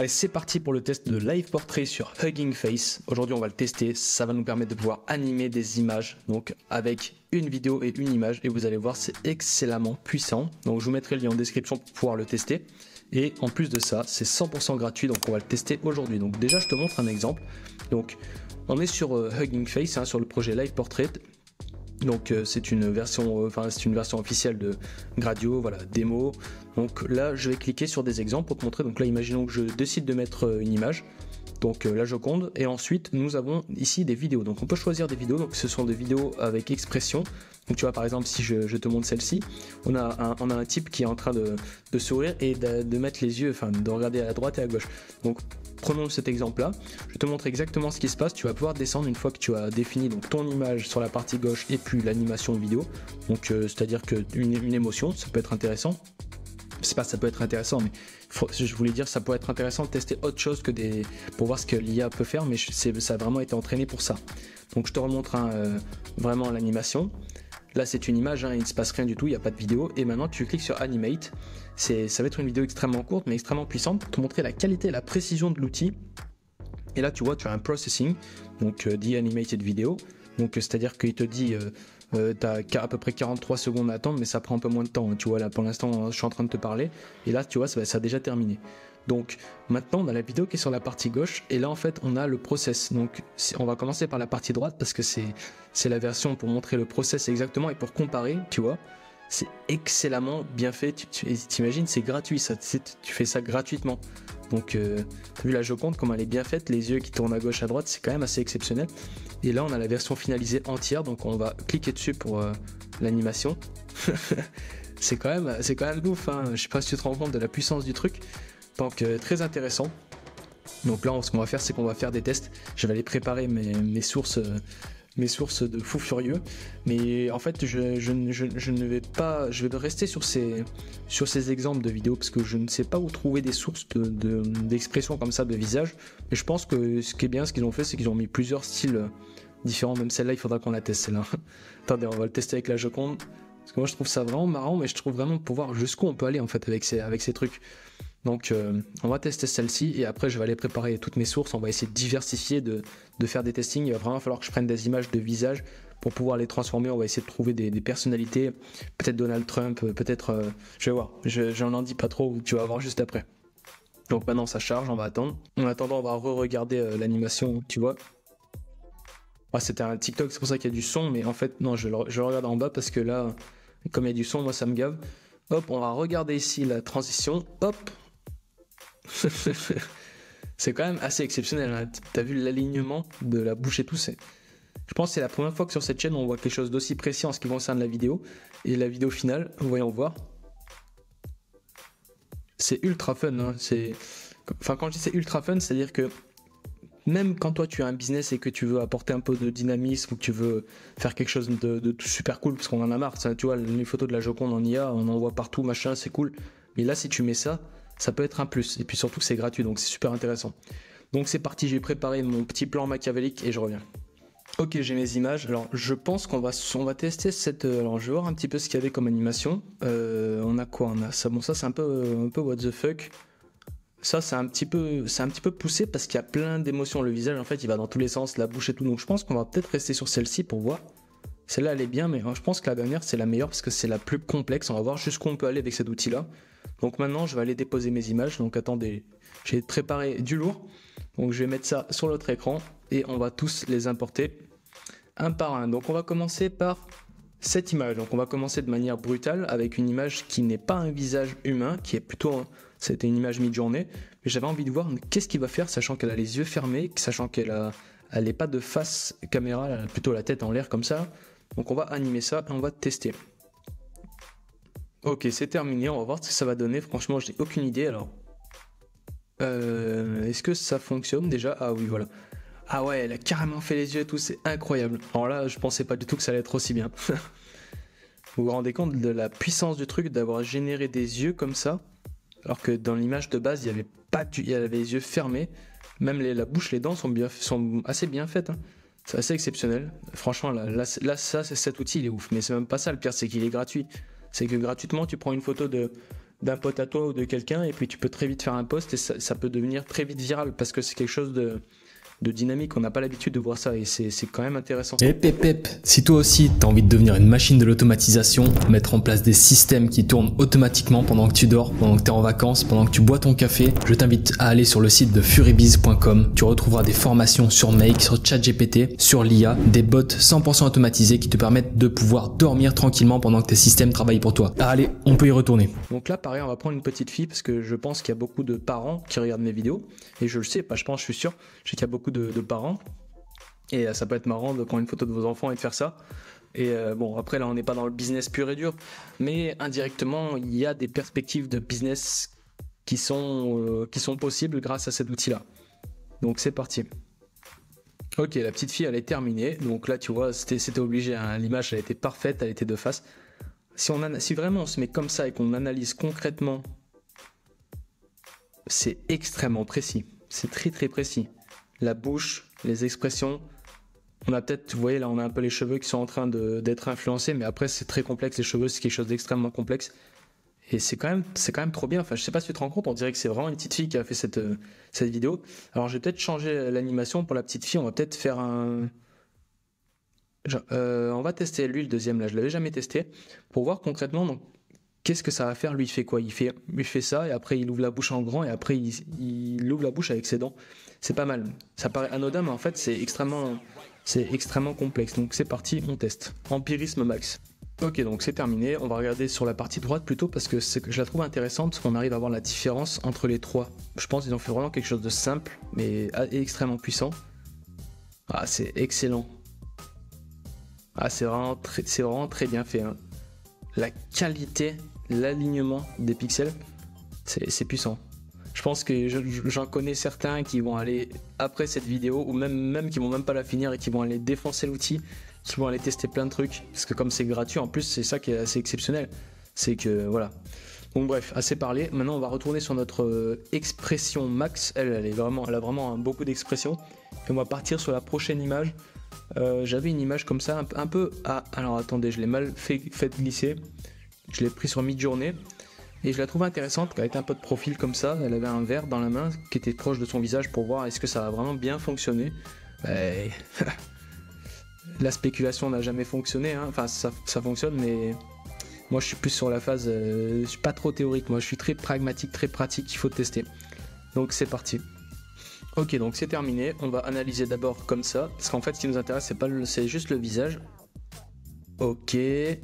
Allez, c'est parti pour le test de Live Portrait sur Hugging Face. Aujourd'hui, on va le tester. Ça va nous permettre de pouvoir animer des images, donc avec une vidéo et une image. Et vous allez voir, c'est excellemment puissant. Donc, je vous mettrai le lien en description pour pouvoir le tester. Et en plus de ça, c'est 100% gratuit, donc on va le tester aujourd'hui. Donc déjà, je te montre un exemple. Donc, on est sur Hugging Face, sur le projet Live Portrait. Donc c'est une version officielle de Gradio, voilà, démo. Donc là je vais cliquer sur des exemples pour te montrer. Donc là imaginons que je décide de mettre une image, donc la Joconde, et ensuite nous avons ici des vidéos. Donc on peut choisir des vidéos, donc ce sont des vidéos avec expression. Donc tu vois, par exemple, si je te montre celle-ci, on a un type qui est en train de sourire et de mettre les yeux, de regarder à la droite et à gauche. Donc prenons cet exemple-là, je te montre exactement ce qui se passe. Tu vas pouvoir descendre une fois que tu as défini donc ton image sur la partie gauche et puis l'animation vidéo. Donc c'est-à-dire qu'une émotion, ça peut être intéressant. C'est pas ça peut être intéressant, mais je voulais dire ça peut être intéressant de tester autre chose que pour voir ce que l'IA peut faire, mais ça a vraiment été entraîné pour ça. Donc je te remontre vraiment l'animation. Là c'est une image, il ne se passe rien du tout, il n'y a pas de vidéo. Et maintenant tu cliques sur Animate. Ça va être une vidéo extrêmement courte mais extrêmement puissante pour te montrer la qualité et la précision de l'outil. Et là tu vois, tu as un processing, donc dit Animated Video. Donc c'est-à-dire qu'il te dit tu as à peu près 43 secondes à attendre, mais ça prend un peu moins de temps. Tu vois, là pour l'instant je suis en train de te parler et là tu vois ça a déjà terminé. Donc maintenant on a la vidéo qui est sur la partie gauche et là en fait on a le process. Donc on va commencer par la partie droite parce que c'est la version pour montrer le process exactement et pour comparer, tu vois. C'est excellemment bien fait, t'imagines, c'est gratuit, tu fais ça gratuitement. Donc t'as vu la Joconde, comment elle est bien faite, les yeux qui tournent à gauche à droite, c'est quand même assez exceptionnel. Et là on a la version finalisée entière, donc on va cliquer dessus pour l'animation. c'est quand même ouf, je sais pas si tu te rends compte de la puissance du truc. Donc très intéressant. Donc là ce qu'on va faire, c'est qu'on va faire des tests. Je vais aller préparer mes sources de fou furieux, mais en fait je ne vais pas, je vais rester sur ces exemples de vidéos parce que je ne sais pas où trouver des sources d'expression comme ça de visage. Et je pense que ce qui est bien, ce qu'ils ont fait, c'est qu'ils ont mis plusieurs styles différents. Même celle-là, il faudra qu'on la teste, celle-là. Attendez, on va le tester avec la Joconde parce que moi je trouve ça vraiment marrant, mais je trouve vraiment pour voir jusqu'où on peut aller en fait avec ces trucs. Donc on va tester celle-ci et après je vais aller préparer toutes mes sources. On va essayer de diversifier, de faire des testings. Il va vraiment falloir que je prenne des images de visage pour pouvoir les transformer. On va essayer de trouver des personnalités, peut-être Donald Trump, peut-être je vais voir, j'en dis pas trop, tu vas voir juste après. Donc maintenant ça charge, on va attendre. En attendant on va re-regarder l'animation, tu vois. C'était un TikTok, c'est pour ça qu'il y a du son, mais en fait non, je le regarde en bas parce que là comme il y a du son, moi ça me gave. Hop, on va regarder ici la transition, hop. C'est quand même assez exceptionnel, T'as vu l'alignement de la bouche et tout, je pense que c'est la première fois que sur cette chaîne on voit quelque chose d'aussi précis en ce qui concerne la vidéo. Et la vidéo finale, voyons voir. C'est ultra fun, quand je dis c'est ultra fun, c'est à dire que même quand toi tu as un business et que tu veux apporter un peu de dynamisme ou que tu veux faire quelque chose de super cool, parce qu'on en a marre, tu vois, les photos de la Joconde en IA, on en voit partout, machin, c'est cool. Mais là si tu mets ça peut être un plus. Et puis surtout que c'est gratuit, donc c'est super intéressant. Donc c'est parti, j'ai préparé mon petit plan machiavélique et je reviens. Ok, j'ai mes images. Alors je pense qu'on va tester cette... Alors je vais voir un petit peu ce qu'il y avait comme animation. On a quoi? On a ça. Bon, ça c'est un peu what the fuck. Ça c'est un petit peu poussé parce qu'il y a plein d'émotions. Le visage en fait il va dans tous les sens, la bouche et tout. Donc je pense qu'on va peut-être rester sur celle-ci pour voir. Celle-là elle est bien, mais je pense que la dernière c'est la meilleure parce que c'est la plus complexe. On va voir jusqu'où on peut aller avec cet outil-là. Donc maintenant je vais aller déposer mes images. Donc attendez, j'ai préparé du lourd. Donc je vais mettre ça sur l'autre écran et on va tous les importer un par un. Donc on va commencer par cette image. Donc on va commencer de manière brutale avec une image qui n'est pas un visage humain, qui est plutôt... C'était une image mi-journée. Mais j'avais envie de voir qu'est-ce qu'il va faire, sachant qu'elle a les yeux fermés, sachant qu'elle n'est pas de face caméra, elle a plutôt la tête en l'air comme ça. Donc on va animer ça et on va tester. Ok, c'est terminé, on va voir ce que ça va donner. Franchement, je n'ai aucune idée. Alors, est-ce que ça fonctionne déjà? Ah oui, voilà. Ah ouais, elle a carrément fait les yeux et tout, c'est incroyable. Alors là, je pensais pas du tout que ça allait être aussi bien. Vous vous rendez compte de la puissance du truc d'avoir généré des yeux comme ça, alors que dans l'image de base, il y avait les yeux fermés. Même la bouche, les dents sont assez bien faites. C'est assez exceptionnel. Franchement, là cet outil, il est ouf. Mais c'est même pas ça le pire, c'est qu'il est gratuit. C'est que gratuitement, tu prends une photo de d'un pote à toi ou de quelqu'un, et puis tu peux très vite faire un post et ça peut devenir très vite viral parce que c'est quelque chose de dynamique, on n'a pas l'habitude de voir ça et c'est quand même intéressant. Si toi aussi t'as envie de devenir une machine de l'automatisation, mettre en place des systèmes qui tournent automatiquement pendant que tu dors, pendant que tu es en vacances, pendant que tu bois ton café, je t'invite à aller sur le site de furibiz.com. Tu retrouveras des formations sur Make, sur ChatGPT, sur l'IA, des bots 100% automatisés qui te permettent de pouvoir dormir tranquillement pendant que tes systèmes travaillent pour toi. Allez, on peut y retourner. Donc là pareil, on va prendre une petite fille parce que je pense qu'il y a beaucoup de parents qui regardent mes vidéos et je le sais, pas je pense, je suis sûr, je sais qu'il y a beaucoup de parents et ça peut être marrant de prendre une photo de vos enfants et de faire ça. Et bon, après là on n'est pas dans le business pur et dur, mais indirectement il y a des perspectives de business qui sont possibles grâce à cet outil là. Donc c'est parti. Ok, la petite fille elle est terminée, donc là tu vois c'était obligé, hein. L'image elle était parfaite, elle était de face. Si vraiment on se met comme ça et qu'on analyse concrètement, c'est extrêmement précis, c'est très très précis. La bouche, les expressions, on a peut-être, vous voyez là on a un peu les cheveux qui sont en train d'être influencés, mais après c'est très complexe, les cheveux c'est quelque chose d'extrêmement complexe. Et c'est quand même trop bien, enfin je sais pas si tu te rends compte, on dirait que c'est vraiment une petite fille qui a fait cette vidéo. Alors je vais peut-être changer l'animation pour la petite fille, on va peut-être faire on va tester lui le deuxième là, je l'avais jamais testé, pour voir concrètement donc, qu'est-ce que ça va faire. Lui il fait quoi, il fait ça et après il ouvre la bouche en grand et après il ouvre la bouche avec ses dents. C'est pas mal, ça paraît anodin mais en fait c'est extrêmement complexe. Donc c'est parti, on teste. Empirisme max. Ok, donc c'est terminé, on va regarder sur la partie droite plutôt parce que je la trouve intéressante parce qu'on arrive à voir la différence entre les trois. Je pense qu'ils ont fait vraiment quelque chose de simple mais extrêmement puissant. Ah c'est excellent. Ah c'est vraiment très bien fait, hein. La qualité, l'alignement des pixels, c'est puissant. Je pense que j'en connais certains qui vont aller après cette vidéo ou même qui vont même pas la finir et qui vont aller défoncer l'outil, qui vont aller tester plein de trucs parce que comme c'est gratuit en plus c'est ça qui est assez exceptionnel, c'est que voilà. Donc bref, assez parlé, maintenant on va retourner sur notre expression max. Elle a vraiment beaucoup d'expressions et on va partir sur la prochaine image. J'avais une image comme ça un peu alors attendez, je l'ai mal fait glisser, je l'ai pris sur mi-journée et je la trouvais intéressante. Elle était un peu de profil comme ça, elle avait un verre dans la main qui était proche de son visage pour voir est-ce que ça va vraiment bien fonctionner. La spéculation n'a jamais fonctionné, hein. Enfin ça fonctionne mais moi je suis plus sur la phase, je suis pas trop théorique, moi je suis très pragmatique, très pratique, il faut tester. Donc c'est parti. Ok, donc c'est terminé, on va analyser d'abord comme ça, parce qu'en fait ce qui nous intéresse c'est juste le visage. Ok.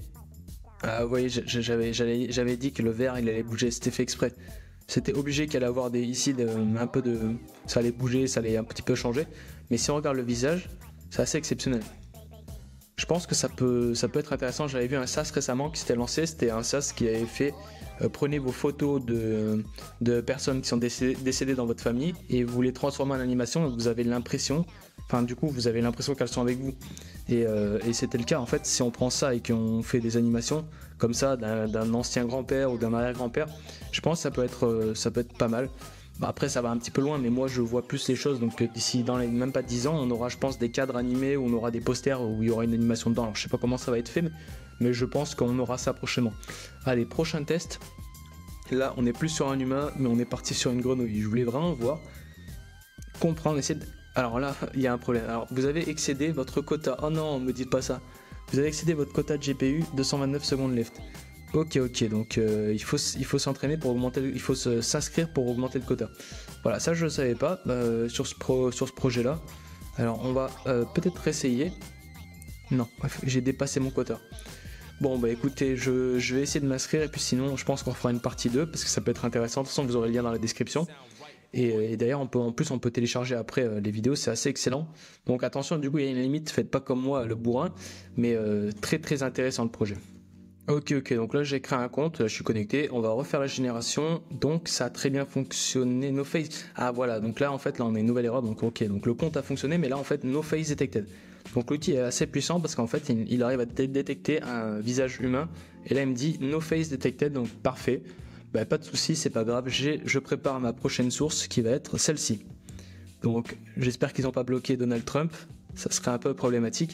Ah oui, j'avais dit que le verre il allait bouger, c'était fait exprès. C'était obligé qu'il allait avoir un peu de... Ça allait bouger, ça allait un petit peu changer. Mais si on regarde le visage, c'est assez exceptionnel. Je pense que ça peut être intéressant. J'avais vu un SaaS récemment qui s'était lancé, c'était un SaaS qui avait fait prenez vos photos de personnes qui sont décédées dans votre famille et vous les transformez en animation et vous avez l'impression, vous avez l'impression qu'elles sont avec vous. Et c'était le cas en fait. Si on prend ça et qu'on fait des animations comme ça d'un ancien grand-père ou d'un arrière-grand-père, je pense que ça peut être pas mal. Après ça va un petit peu loin, mais moi je vois plus les choses, donc d'ici dans les même pas 10 ans on aura je pense des cadres animés où on aura des posters où il y aura une animation dedans. Alors je sais pas comment ça va être fait mais je pense qu'on aura ça prochainement. Allez, prochain test. Là on est plus sur un humain mais on est parti sur une grenouille. Je voulais vraiment voir, comprendre, essayer de... Alors là il y a un problème. Alors vous avez excédé votre quota. Oh non, me dites pas ça. Vous avez excédé votre quota de GPU, 229 secondes left. Ok, donc il faut s'entraîner pour augmenter, il faut s'inscrire pour augmenter le quota. Voilà, ça je ne savais pas sur ce projet là. Alors on va peut-être réessayer. Non, bref, j'ai dépassé mon quota. Bon bah écoutez, je vais essayer de m'inscrire et puis sinon je pense qu'on fera une partie 2 parce que ça peut être intéressant. De toute façon vous aurez le lien dans la description. Et d'ailleurs on peut télécharger après les vidéos, c'est assez excellent. Donc attention, du coup il y a une limite, faites pas comme moi le bourrin, mais très très intéressant le projet. Ok, donc là j'ai créé un compte, je suis connecté, on va refaire la génération, donc ça a très bien fonctionné, no face, ah voilà, donc là en fait là on a une nouvelle erreur, donc ok, donc le compte a fonctionné, mais là en fait no face detected. Donc l'outil est assez puissant parce qu'en fait il arrive à détecter un visage humain, et là il me dit no face detected, donc parfait, bah, pas de souci, c'est pas grave, je prépare ma prochaine source qui va être celle-ci. Donc j'espère qu'ils n'ont pas bloqué Donald Trump, ça serait un peu problématique.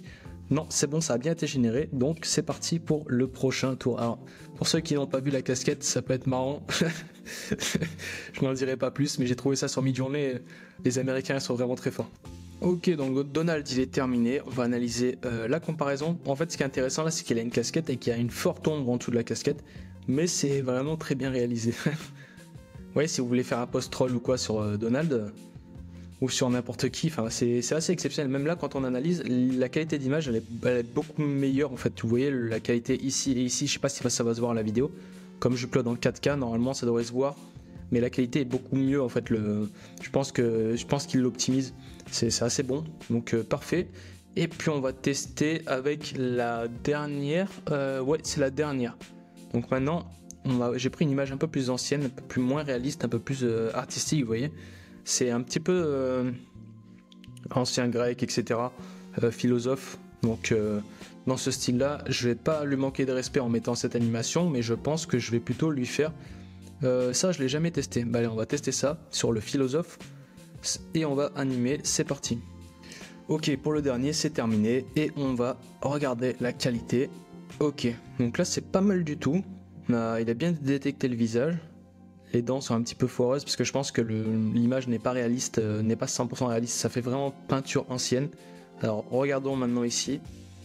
Non, c'est bon, ça a bien été généré, donc c'est parti pour le prochain tour. Alors, pour ceux qui n'ont pas vu la casquette, ça peut être marrant. Je n'en dirai pas plus, mais j'ai trouvé ça sur Midjourney. Les Américains sont vraiment très forts. Ok, donc Donald il est terminé, on va analyser la comparaison. En fait, ce qui est intéressant là, c'est qu'il a une casquette et qu'il y a une forte ombre en dessous de la casquette, mais c'est vraiment très bien réalisé. Vous voyez, si vous voulez faire un post-troll ou quoi sur Donald, ou sur n'importe qui, enfin, c'est assez exceptionnel. Même là, quand on analyse, la qualité d'image elle est beaucoup meilleure en fait. Vous voyez la qualité ici et ici, je sais pas si ça va se voir à la vidéo. Comme je upload en 4K, normalement ça devrait se voir, mais la qualité est beaucoup mieux en fait. Je pense qu'il l'optimise, c'est assez bon, donc parfait. Et puis on va tester avec la dernière, ouais c'est la dernière. Donc maintenant j'ai pris une image un peu plus ancienne, un peu plus moins réaliste, un peu plus artistique, vous voyez. C'est un petit peu ancien grec, etc. Philosophe. Donc dans ce style-là, je vais pas lui manquer de respect en mettant cette animation, mais je pense que je vais plutôt lui faire... ça, je l'ai jamais testé. Bah allez, on va tester ça sur le philosophe et on va animer. C'est parti. Ok, pour le dernier, c'est terminé et on va regarder la qualité. Ok, donc là, c'est pas mal du tout. Il a bien détecté le visage. Les dents sont un petit peu foireuses parce que je pense que l'image n'est pas réaliste, n'est pas 100% réaliste, ça fait vraiment peinture ancienne. Alors regardons maintenant ici.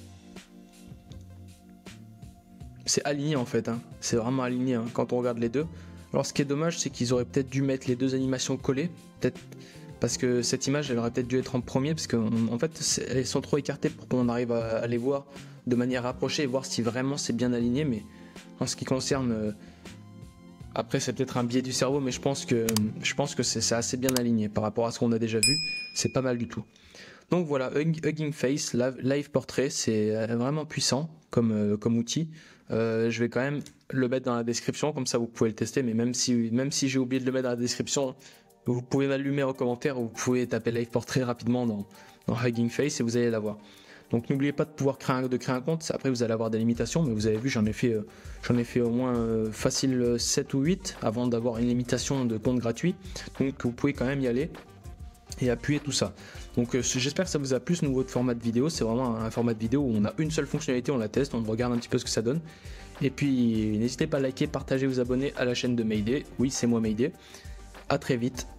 C'est aligné en fait, hein. C'est vraiment aligné hein, quand on regarde les deux. Alors ce qui est dommage, c'est qu'ils auraient peut-être dû mettre les deux animations collées, peut-être parce que cette image elle aurait peut-être dû être en premier parce qu'en fait elles sont trop écartées pour qu'on arrive à les voir de manière rapprochée et voir si vraiment c'est bien aligné. Mais en ce qui concerne... Après c'est peut-être un biais du cerveau, mais je pense que c'est assez bien aligné par rapport à ce qu'on a déjà vu, c'est pas mal du tout. Donc voilà, Hugging Face, Live Portrait, c'est vraiment puissant comme outil. Je vais quand même le mettre dans la description, comme ça vous pouvez le tester, mais même si j'ai oublié de le mettre dans la description, vous pouvez m'allumer en commentaire ou vous pouvez taper Live Portrait rapidement dans Hugging Face et vous allez l'avoir. Donc n'oubliez pas de pouvoir créer un compte, après vous allez avoir des limitations, mais vous avez vu j'en ai fait au moins facile 7 ou 8 avant d'avoir une limitation de compte gratuit, donc vous pouvez quand même y aller et appuyer tout ça. Donc j'espère que ça vous a plu ce nouveau format de vidéo, c'est vraiment un format de vidéo où on a une seule fonctionnalité, on la teste, on regarde un petit peu ce que ça donne. Et puis n'hésitez pas à liker, partager, vous abonner à la chaîne de Mayday, oui c'est moi Mayday, à très vite.